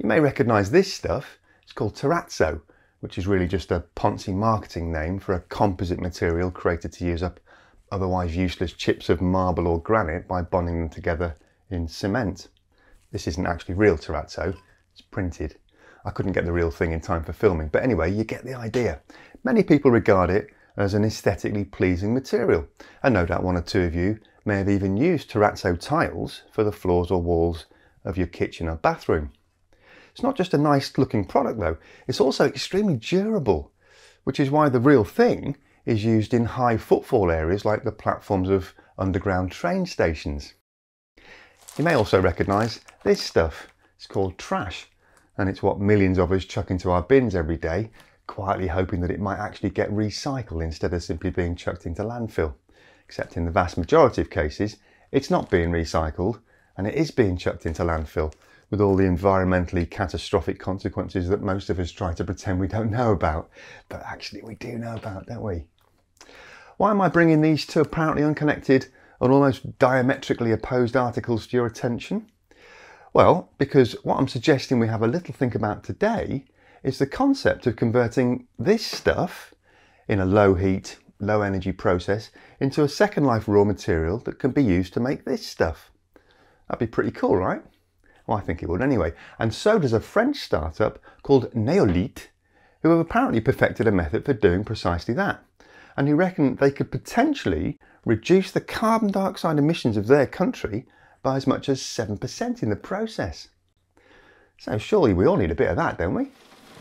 You may recognise this stuff. It's called terrazzo, which is really just a poncy marketing name for a composite material created to use up otherwise useless chips of marble or granite by bonding them together in cement. This isn't actually real terrazzo, it's printed. I couldn't get the real thing in time for filming, but anyway, you get the idea. Many people regard it as an aesthetically pleasing material, and no doubt one or two of you may have even used terrazzo tiles for the floors or walls of your kitchen or bathroom. It's not just a nice looking product though, it's also extremely durable, which is why the real thing is used in high footfall areas like the platforms of underground train stations. You may also recognise this stuff. It's called trash, and it's what millions of us chuck into our bins every day, quietly hoping that it might actually get recycled instead of simply being chucked into landfill. Except in the vast majority of cases, it's not being recycled and it is being chucked into landfill, with all the environmentally catastrophic consequences that most of us try to pretend we don't know about. But actually we do know about, don't we? Why am I bringing these two apparently unconnected and almost diametrically opposed articles to your attention? Well, because what I'm suggesting we have a little think about today is the concept of converting this stuff in a low heat, low energy process into a second life raw material that can be used to make this stuff. That'd be pretty cool, right? Well, I think it would anyway. And so does a French startup called Neolithe, who have apparently perfected a method for doing precisely that. And who reckon they could potentially reduce the carbon dioxide emissions of their country by as much as 7% in the process. So surely we all need a bit of that, don't we?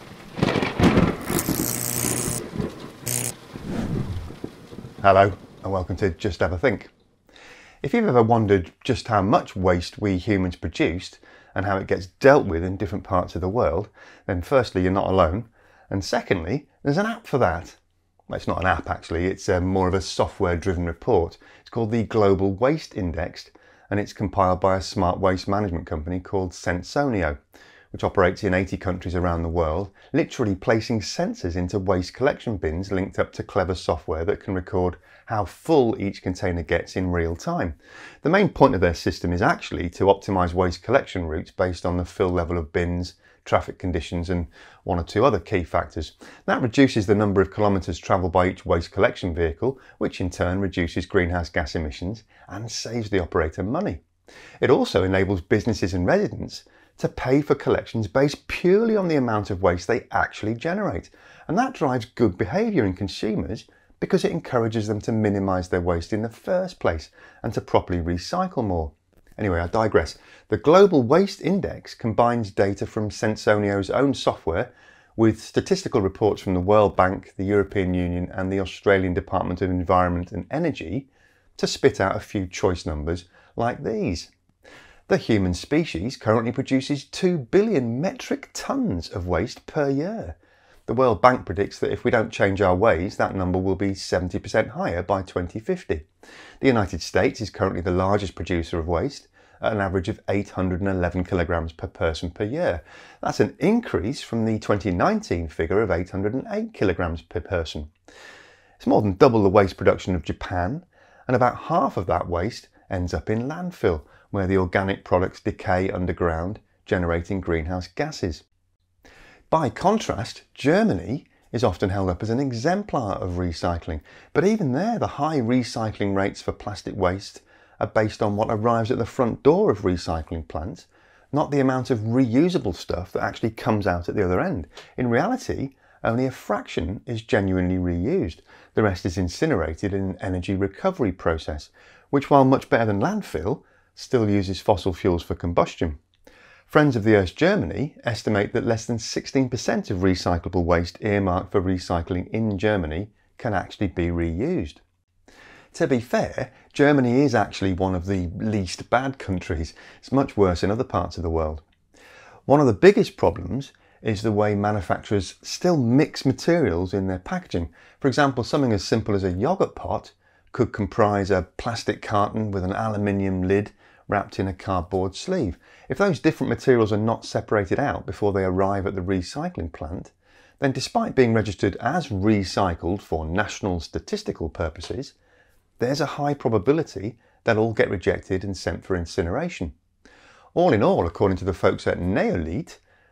Hello and welcome to Just Have a Think. If you've ever wondered just how much waste we humans produced and how it gets dealt with in different parts of the world, then firstly you're not alone, and secondly there's an app for that. Well, it's not an app actually, it's more of a software driven report. It's called the Global Waste Index, and it's compiled by a smart waste management company called Sensoneo, which operates in 80 countries around the world, literally placing sensors into waste collection bins linked up to clever software that can record how full each container gets in real time. The main point of their system is actually to optimise waste collection routes based on the fill level of bins, traffic conditions and one or two other key factors. That reduces the number of kilometres travelled by each waste collection vehicle, which in turn reduces greenhouse gas emissions and saves the operator money. It also enables businesses and residents to pay for collections based purely on the amount of waste they actually generate. And that drives good behaviour in consumers because it encourages them to minimise their waste in the first place and to properly recycle more. Anyway, I digress. The Global Waste Index combines data from Sensoneo's own software with statistical reports from the World Bank, the European Union and the Australian Department of Environment and Energy to spit out a few choice numbers like these. The human species currently produces 2 billion metric tonnes of waste per year. The World Bank predicts that if we don't change our ways, that number will be 70% higher by 2050. The United States is currently the largest producer of waste, at an average of 811 kilograms per person per year. That's an increase from the 2019 figure of 808 kilograms per person. It's more than double the waste production of Japan, and about half of that waste ends up in landfill, where the organic products decay underground, generating greenhouse gases. By contrast, Germany is often held up as an exemplar of recycling, but even there the high recycling rates for plastic waste are based on what arrives at the front door of recycling plants, not the amount of reusable stuff that actually comes out at the other end. In reality, only a fraction is genuinely reused. The rest is incinerated in an energy recovery process, which, while much better than landfill, still uses fossil fuels for combustion. Friends of the Earth Germany estimate that less than 16% of recyclable waste earmarked for recycling in Germany can actually be reused. To be fair, Germany is actually one of the least bad countries. It's much worse in other parts of the world. One of the biggest problems is the way manufacturers still mix materials in their packaging. For example, something as simple as a yogurt pot could comprise a plastic carton with an aluminium lid wrapped in a cardboard sleeve. If those different materials are not separated out before they arrive at the recycling plant, then despite being registered as recycled for national statistical purposes, there's a high probability they'll all get rejected and sent for incineration. All in all, according to the folks at Neolithe,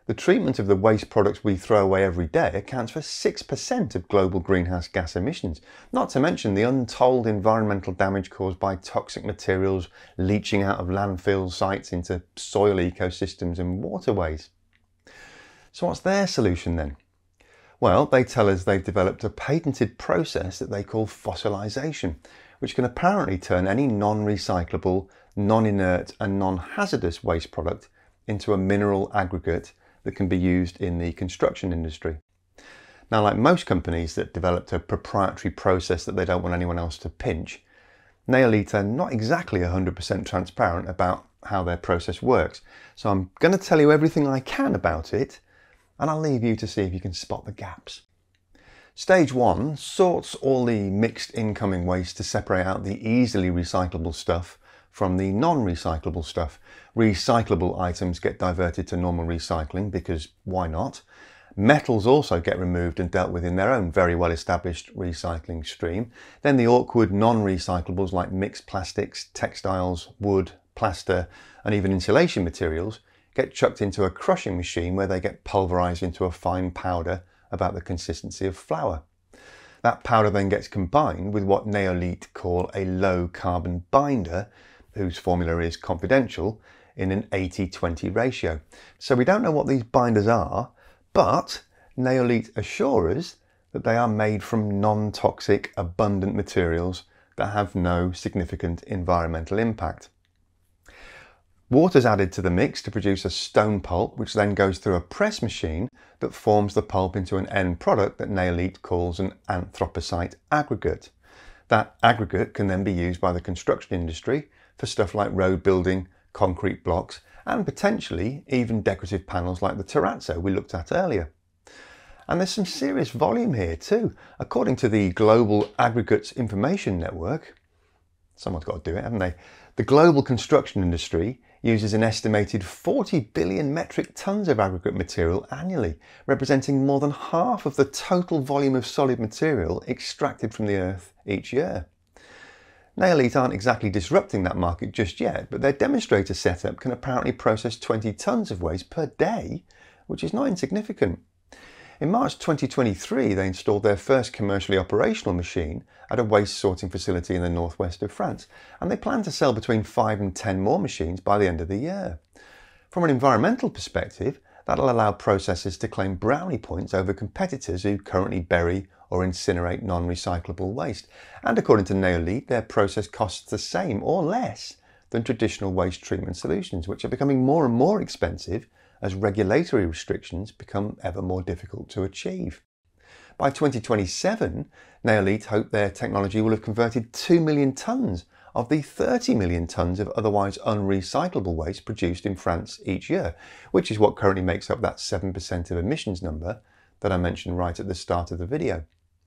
The treatment of the waste products we throw away every day accounts for 6% of global greenhouse gas emissions, not to mention the untold environmental damage caused by toxic materials leaching out of landfill sites into soil ecosystems and waterways. So what's their solution then? Well, they tell us they've developed a patented process that they call fossilization, which can apparently turn any non-recyclable, non-inert and non-hazardous waste product into a mineral aggregate that can be used in the construction industry. Now, like most companies that developed a proprietary process that they don't want anyone else to pinch, Neolithe are not exactly 100% transparent about how their process works. So I'm going to tell you everything I can about it, and I'll leave you to see if you can spot the gaps. Stage 1 sorts all the mixed incoming waste to separate out the easily recyclable stuff from the non-recyclable stuff. Recyclable items get diverted to normal recycling because why not? Metals also get removed and dealt with in their own very well established recycling stream. Then the awkward non-recyclables like mixed plastics, textiles, wood, plaster and even insulation materials get chucked into a crushing machine where they get pulverized into a fine powder about the consistency of flour. That powder then gets combined with what Neolithe call a low carbon binder, whose formula is confidential, in an 80-20 ratio. So we don't know what these binders are, but Neolithe assure us that they are made from non-toxic, abundant materials that have no significant environmental impact. Water's added to the mix to produce a stone pulp, which then goes through a press machine that forms the pulp into an end product that Neolithe calls an anthracite aggregate. That aggregate can then be used by the construction industry for stuff like road building, concrete blocks, and potentially even decorative panels like the terrazzo we looked at earlier. And there's some serious volume here too. According to the Global Aggregates Information Network, someone's got to do it, haven't they? The global construction industry uses an estimated 40 billion metric tons of aggregate material annually, representing more than half of the total volume of solid material extracted from the earth each year. Neolithe aren't exactly disrupting that market just yet, but their demonstrator setup can apparently process 20 tons of waste per day, which is not insignificant. In March 2023, they installed their first commercially operational machine at a waste sorting facility in the northwest of France, and they plan to sell between 5 and 10 more machines by the end of the year. From an environmental perspective, that'll allow processors to claim brownie points over competitors who currently bury or incinerate non-recyclable waste. And according to Neolithe, their process costs the same or less than traditional waste treatment solutions, which are becoming more and more expensive as regulatory restrictions become ever more difficult to achieve. By 2027, Neolithe hope their technology will have converted 2 million tonnes of the 30 million tonnes of otherwise unrecyclable waste produced in France each year, which is what currently makes up that 7% of emissions number that I mentioned right at the start of the video.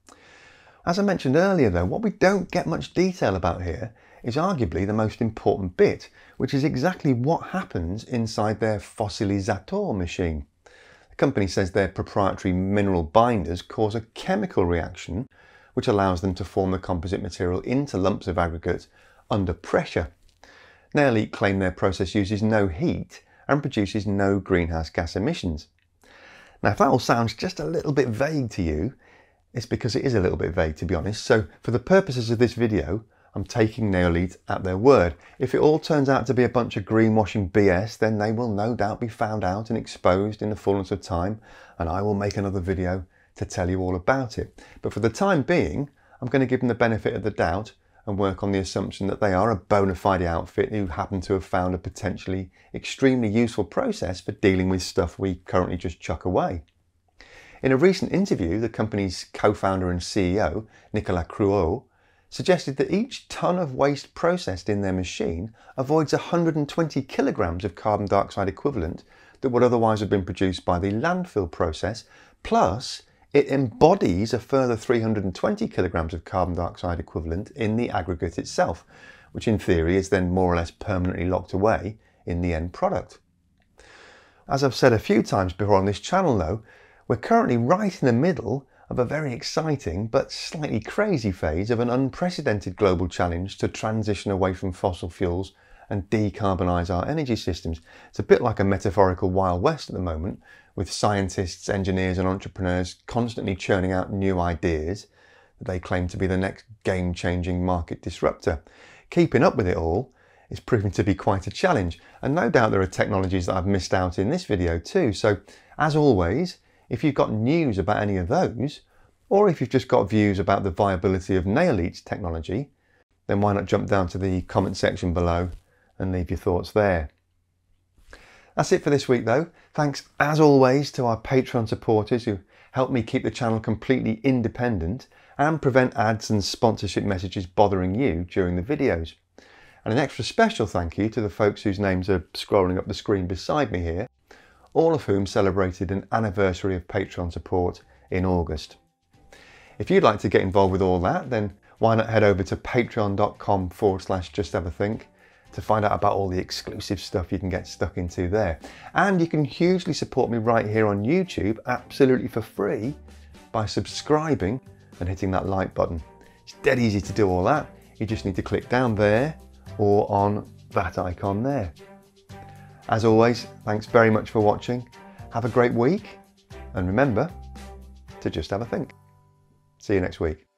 As I mentioned earlier though, what we don't get much detail about here is arguably the most important bit, which is exactly what happens inside their fossilisator machine. The company says their proprietary mineral binders cause a chemical reaction which allows them to form the composite material into lumps of aggregate under pressure. Neolithe claim their process uses no heat and produces no greenhouse gas emissions. Now, if that all sounds just a little bit vague to you, it's because it is a little bit vague, to be honest. So for the purposes of this video, I'm taking Neolithe at their word. If it all turns out to be a bunch of greenwashing BS, then they will no doubt be found out and exposed in the fullness of time, and I will make another video to tell you all about it. But for the time being, I'm going to give them the benefit of the doubt and work on the assumption that they are a bona fide outfit who happen to have found a potentially extremely useful process for dealing with stuff we currently just chuck away. In a recent interview, the company's co-founder and CEO, Nicolas Cruau, suggested that each tonne of waste processed in their machine avoids 120 kilograms of carbon dioxide equivalent that would otherwise have been produced by the landfill process, plus it embodies a further 320 kilograms of carbon dioxide equivalent in the aggregate itself, which in theory is then more or less permanently locked away in the end product. As I've said a few times before on this channel though, we're currently right in the middle of a very exciting but slightly crazy phase of an unprecedented global challenge to transition away from fossil fuels and decarbonise our energy systems. It's a bit like a metaphorical Wild West at the moment, with scientists, engineers and entrepreneurs constantly churning out new ideas that they claim to be the next game-changing market disruptor. Keeping up with it all is proving to be quite a challenge, and no doubt there are technologies that I've missed out in this video too. So as always, if you've got news about any of those, or if you've just got views about the viability of Neolithe's technology, then why not jump down to the comment section below and leave your thoughts there. That's it for this week though. Thanks as always to our Patreon supporters who help me keep the channel completely independent and prevent ads and sponsorship messages bothering you during the videos. And an extra special thank you to the folks whose names are scrolling up the screen beside me here, all of whom celebrated an anniversary of Patreon support in August. If you'd like to get involved with all that, then why not head over to patreon.com/justhavathink to find out about all the exclusive stuff you can get stuck into there. And you can hugely support me right here on YouTube absolutely for free by subscribing and hitting that like button. It's dead easy to do all that. You just need to click down there or on that icon there. As always, thanks very much for watching. Have a great week and remember to just have a think. See you next week.